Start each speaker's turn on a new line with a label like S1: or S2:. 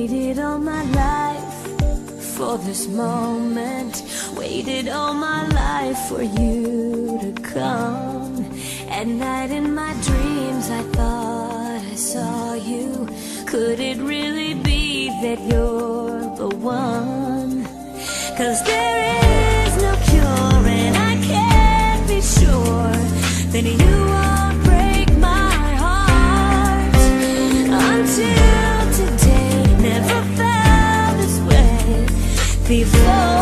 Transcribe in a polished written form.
S1: waited all my life for this moment, waited all my life for you to come. At night in my dreams I thought I saw you. Could it really be that you're the one? 'Cause there is no cure and I can't be sure that you won't break my heart. Until today, never felt this way before.